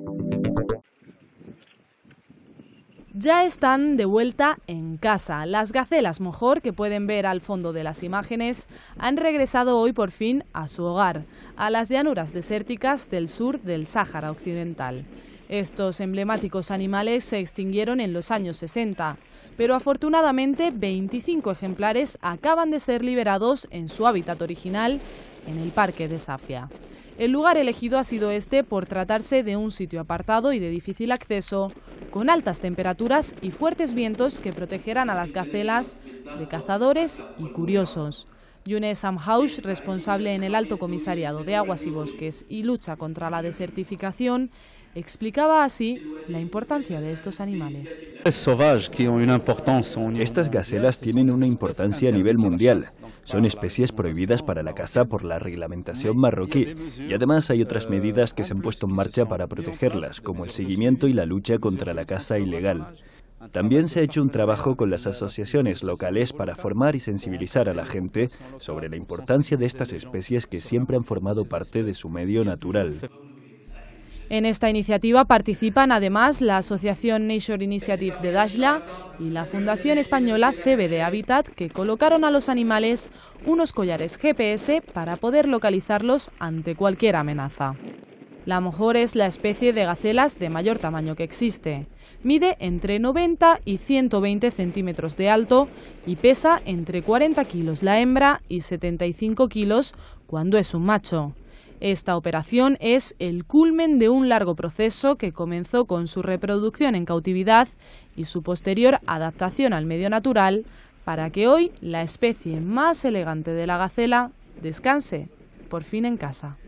Ya están de vuelta en casa. Las gacelas Mohor, que pueden ver al fondo de las imágenes, han regresado hoy por fin a su hogar, a las llanuras desérticas del sur del Sáhara Occidental. Estos emblemáticos animales se extinguieron en los años 60, pero afortunadamente 25 ejemplares acaban de ser liberados en su hábitat original, en el Parque de Safia. El lugar elegido ha sido este por tratarse de un sitio apartado y de difícil acceso, con altas temperaturas y fuertes vientos que protegerán a las gacelas de cazadores y curiosos. Younes Amhaush, responsable en el Alto Comisariado de Aguas y Bosques y lucha contra la desertificación, explicaba así la importancia de estos animales. Estas gacelas tienen una importancia a nivel mundial. Son especies prohibidas para la caza por la reglamentación marroquí y además hay otras medidas que se han puesto en marcha para protegerlas, como el seguimiento y la lucha contra la caza ilegal. También se ha hecho un trabajo con las asociaciones locales para formar y sensibilizar a la gente sobre la importancia de estas especies que siempre han formado parte de su medio natural. En esta iniciativa participan además la Asociación Nature Initiative de Dajla y la Fundación Española CBD Habitat, que colocaron a los animales unos collares GPS para poder localizarlos ante cualquier amenaza. La Mohor es la especie de gacelas de mayor tamaño que existe. Mide entre 90 y 120 centímetros de alto y pesa entre 40 kilos la hembra y 75 kilos cuando es un macho. Esta operación es el culmen de un largo proceso que comenzó con su reproducción en cautividad y su posterior adaptación al medio natural para que hoy la especie más elegante de la gacela descanse por fin en casa.